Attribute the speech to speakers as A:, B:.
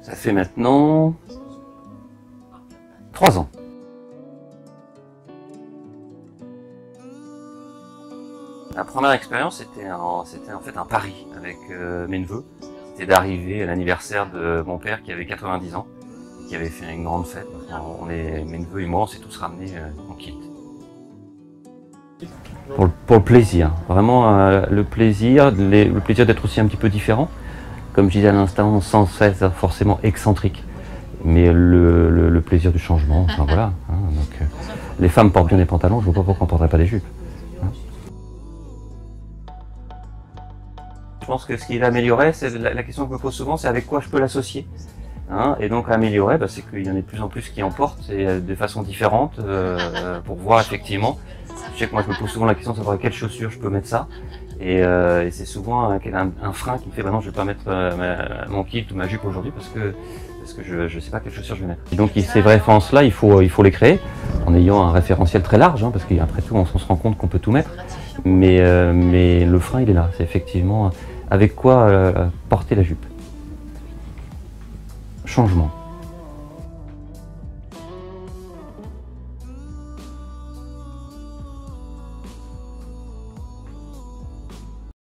A: Ça fait maintenant 3 ans. La première expérience, c'était en fait un pari avec mes neveux. C'était d'arriver à l'anniversaire de mon père qui avait 90 ans, et qui avait fait une grande fête. Mes neveux et moi, on s'est tous ramenés en kit. Pour le plaisir, vraiment le plaisir d'être aussi un petit peu différent. Comme je disais à l'instant, sans être forcément excentrique, mais le plaisir du changement, enfin voilà. Hein, donc, les femmes portent bien des pantalons, je ne vois pas pourquoi on ne porterait pas des jupes. Hein. Je pense que ce qui l'améliorerait, c'est la question que je me pose souvent, c'est avec quoi je peux l'associer. Hein, et donc améliorer, c'est qu'il y en a de plus en plus qui en portent, et de façon différente, pour voir effectivement. Je sais que moi je me pose souvent la question de savoir quelles chaussures je peux mettre ça. Et c'est souvent un frein qui me fait, non, je vais pas mettre mon kit ou ma jupe aujourd'hui parce que je sais pas quelles chaussures je vais mettre. Et donc ces références-là, il faut les créer en ayant un référentiel très large, hein, parce qu'après tout, on se rend compte qu'on peut tout mettre. Mais le frein, il est là. C'est effectivement avec quoi porter la jupe. Changement.